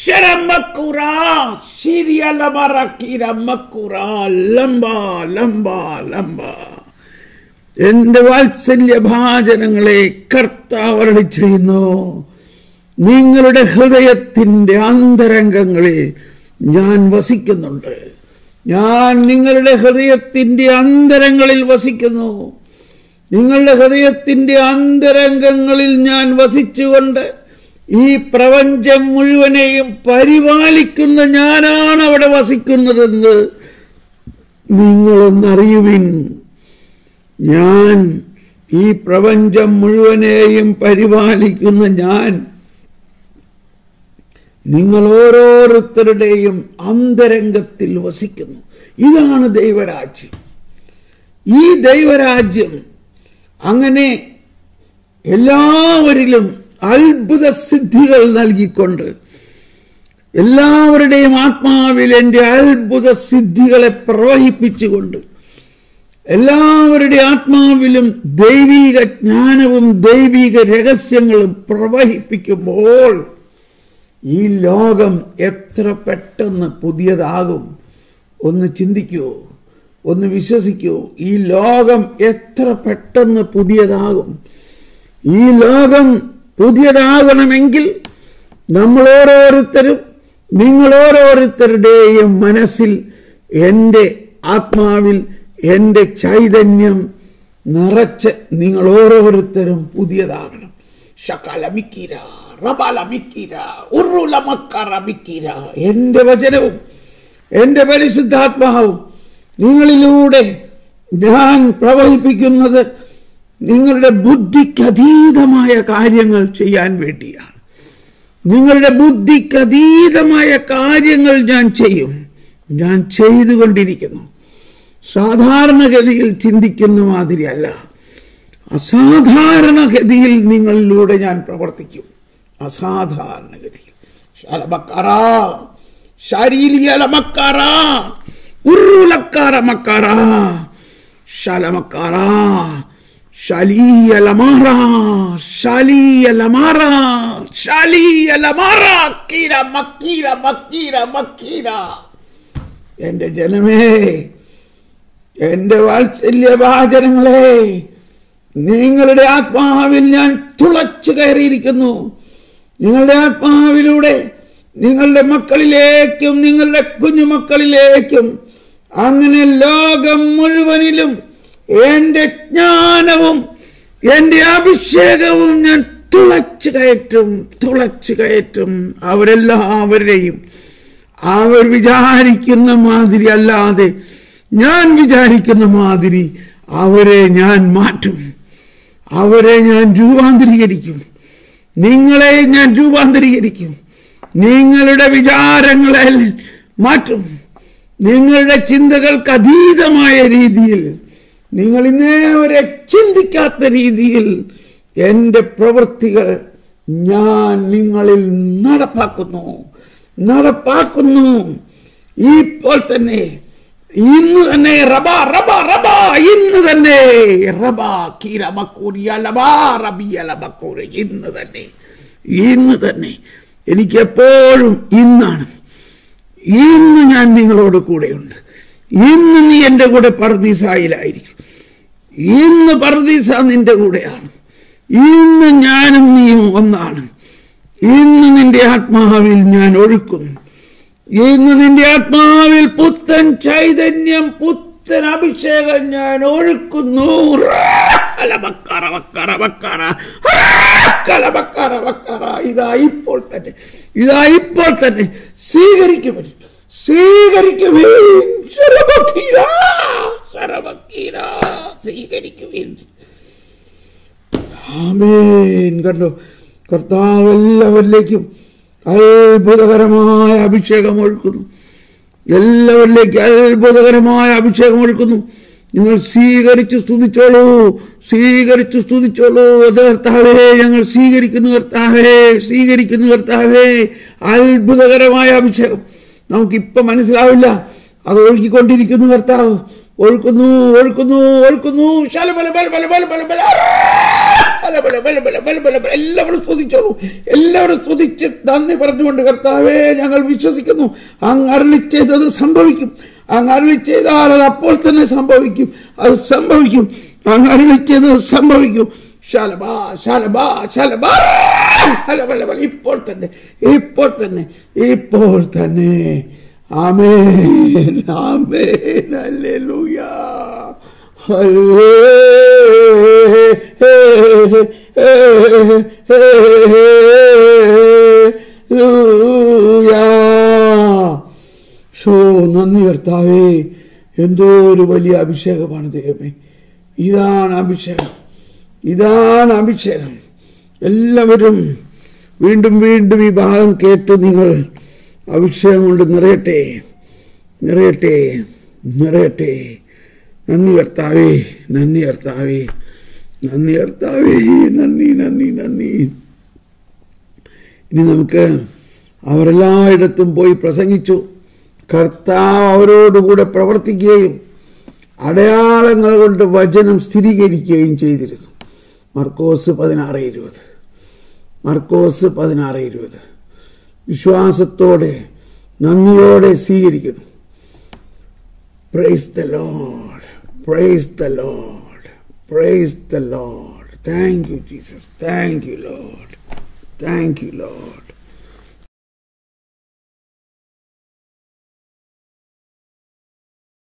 Sharamakura, Shiria Lamarakira Makura, Lamba, Lamba, Lamba. എന്റെ വാത്സല്യ ഭാജനങ്ങളെ കർത്താവ് അരുളി ചെയ്യുന്നു, നിങ്ങളുടെ ഹൃദയത്തിന്റെ അന്തരംഗങ്ങളിൽ ഞാൻ വസിക്കുന്നുണ്ട്. ഞാൻ നിങ്ങളുടെ ഹൃദയത്തിന്റെ അന്തരങ്ങളിൽ വസിക്കുന്നു. നിങ്ങളുടെ ഹൃദയത്തിന്റെ അന്തരംഗങ്ങളിൽ ഞാൻ വസിച്ചുകൊണ്ട് ഈ പ്രപഞ്ചം മുഴുവനെയും പരിപാലിക്കുന്ന ഞാനാണ് അവിടെ വസിക്കുന്നതെന്ന് നിങ്ങളൊന്നറിയുവിൻ. ഞാൻ ഈ പ്രപഞ്ചം മുഴുവനെയും പരിപാലിക്കുന്ന ഞാൻ നിങ്ങൾ ഓരോരുത്തരുടെയും അന്തരംഗത്തിൽ വസിക്കുന്നു. ഇതാണ് ദൈവരാജ്യം. ഈ ദൈവരാജ്യം അങ്ങനെ എല്ലാവരിലും അത്ഭുത സിദ്ധികൾ നൽകിക്കൊണ്ട് എല്ലാവരുടെയും ആത്മാവിൽ എൻ്റെ അത്ഭുത സിദ്ധികളെ പ്രവഹിപ്പിച്ചുകൊണ്ട് എല്ലാവരുടെ ആത്മാവിലും ദൈവിക ജ്ഞാനവും ദൈവിക രഹസ്യങ്ങളും പ്രവഹിപ്പിക്കുമ്പോൾ ഈ ലോകം എത്ര പെട്ടെന്ന് പുതിയതാകും. ഒന്ന് ചിന്തിക്കൂ, ഒന്ന് വിശ്വസിക്കൂ. ഈ ലോകം എത്ര പെട്ടെന്ന് പുതിയതാകും. ഈ ലോകം പുതിയതാകണമെങ്കിൽ നമ്മൾ ഓരോരുത്തരും, നിങ്ങൾ ഓരോരുത്തരുടെയും മനസ്സിൽ, എൻ്റെ ആത്മാവിൽ എൻ്റെ ചൈതന്യം നിറച്ച് നിങ്ങൾ ഓരോരുത്തരും പുതിയതാകണം. ശകലമിക്കീര റബലമിക്കീര ഉറുലമക്കറമിക്കീര. എൻ്റെ വചനവും എൻ്റെ പരിശുദ്ധാത്മാവും നിങ്ങളിലൂടെ ഞാൻ പ്രവഹിപ്പിക്കുന്നത് നിങ്ങളുടെ ബുദ്ധിക്കതീതമായ കാര്യങ്ങൾ ചെയ്യാൻ വേണ്ടിയാണ്. നിങ്ങളുടെ ബുദ്ധിക്കതീതമായ കാര്യങ്ങൾ ഞാൻ ചെയ്യും. ഞാൻ ചെയ്തുകൊണ്ടിരിക്കുന്നു. സാധാരണഗതിയിൽ ചിന്തിക്കുന്ന മാതിരിയല്ല, അസാധാരണഗതിയിൽ നിങ്ങളിലൂടെ ഞാൻ പ്രവർത്തിക്കും. അസാധാരണഗതിയിൽ എന്റെ ജനമേ, എന്റെ വാത്സല്യഭാജനങ്ങളെ, നിങ്ങളുടെ ആത്മാവിൽ ഞാൻ തുളച്ചു കയറിയിരിക്കുന്നു. നിങ്ങളുടെ ആത്മാവിലൂടെ നിങ്ങളുടെ മക്കളിലേക്കും നിങ്ങളുടെ കുഞ്ഞുമക്കളിലേക്കും അങ്ങനെ ലോകം മുഴുവനിലും എൻ്റെ ജ്ഞാനവും എൻ്റെ അഭിഷേകവും ഞാൻ തുളച്ചു കയറ്റും. അവരെല്ലാവരെയും അവർ വിചാരിക്കുന്ന മാതിരി അല്ലാതെ ഞാൻ വിചാരിക്കുന്ന മാതിരി അവരെ ഞാൻ മാറ്റും. അവരെ ഞാൻ രൂപാന്തരീകരിക്കും. നിങ്ങളെ ഞാൻ രൂപാന്തരീകരിക്കും. നിങ്ങളുടെ വിചാരങ്ങളെ മാറ്റും. നിങ്ങളുടെ ചിന്തകൾക്ക് അതീതമായ രീതിയിൽ, നിങ്ങൾ ഇന്നേ വരെ ചിന്തിക്കാത്ത രീതിയിൽ എൻ്റെ പ്രവൃത്തികൾ ഞാൻ നിങ്ങളിൽ നടപ്പാക്കുന്നു. ഇപ്പോൾ തന്നെ, ഇന്ന് തന്നെ ഇന്ന് തന്നെ ഇന്ന് തന്നെ എനിക്കെപ്പോഴും ഇന്നാണ്. ഇന്ന് ഞാൻ നിങ്ങളോട് കൂടെയുണ്ട്. ഇന്ന് നീ എൻ്റെ കൂടെ പർദീസായിലായിരിക്കും. ഇന്ന് പർദീസ നിന്റെ കൂടെയാണ്. ഇന്ന് ഞാനും നീയും ഒന്നാണ്. ഇന്ന് നിന്റെ ആത്മാവിൽ ഞാൻ ഒഴുക്കുന്നു. ഇന്ന് നിന്റെ ആത്മാവിൽ പുത്തൻ ചൈതന്യം, പുത്തൻ അഭിഷേകം ഞാൻ ഒഴുക്കുന്നു. ഇതാ ഇപ്പോൾ തന്നെ സ്വീകരിക്കുവിൻ. ആമേൻ. കണ്ടോ, കർത്താവ് എല്ലാവരിലേക്കും അത്ഭുതകരമായ അഭിഷേകം ഒഴുക്കുന്നു. എല്ലാവരിലേക്കും അത്ഭുതകരമായ അഭിഷേകം ഒഴുക്കുന്നു. നിങ്ങൾ സ്വീകരിച്ചു സ്തുതിച്ചോളൂ. കർത്താവേ, ഞങ്ങൾ സ്വീകരിക്കുന്നു കർത്താവേ. അത്ഭുതകരമായ അഭിഷേകം നമുക്കിപ്പൊ മനസ്സിലാവില്ല. അത് ഒഴുകിക്കൊണ്ടിരിക്കുന്നു. കർത്താവ് ഒഴുക്കുന്നു. എല്ലാവരും സ്തുതിച്ചോളൂ. എല്ലാവരും സ്തുതിച്ച് നന്ദി പറഞ്ഞുകൊണ്ട്, കർത്താവേ ഞങ്ങൾ വിശ്വസിക്കുന്നു, അങ്ങ് അരുളി ചെയ്തത് സംഭവിക്കും. അങ്ങ് അരുളി ചെയ്താൽ അത് അപ്പോൾ തന്നെ സംഭവിക്കും. അത് സംഭവിക്കും. അങ്ങ് അരുളി ചെയ്തത് സംഭവിക്കും. ശലബാ ശലബാ ശലബാ. ഇപ്പോൾ തന്നെ, ഇപ്പോൾ തന്നെ, ഇപ്പോൾ തന്നെ. ആമേൻ, ആമേൻ, ഹല്ലേലൂയ, നന്ദി കർത്താവേ. എന്തോ ഒരു വലിയ അഭിഷേകമാണ് ദൈവമേ. ഇതാണ് അഭിഷേകം, ഇതാണ് അഭിഷേകം. എല്ലാവരും വീണ്ടും വീണ്ടും ഈ ഭാഗം കേട്ട് നിങ്ങൾ അഭിഷേകം കൊണ്ട് നിറയട്ടെ, നിറയട്ടെ, നിറയട്ടെ. നന്ദി കർത്താവേ, നന്ദി കർത്താവേ, നന്ദി കർത്താവേ, നന്ദി, നന്ദി, നന്ദി. ഇനി നമുക്ക് അവരെല്ലായിടത്തും പോയി പ്രസംഗിച്ചു. കർത്താവ് അവരോടുകൂടെ പ്രവർത്തിക്കുകയും അടയാളങ്ങൾ കൊണ്ട് വചനം സ്ഥിരീകരിക്കുകയും ചെയ്തിരുന്നു. മർക്കോസ് 16:20. മർക്കോസ് 16:20. വിശ്വാസത്തോടെ, നന്ദിയോടെ സ്വീകരിക്കുന്നു. Praise the Lord, praise the Lord, praise the Lord. Thank you Jesus, thank you Lord, thank you Lord.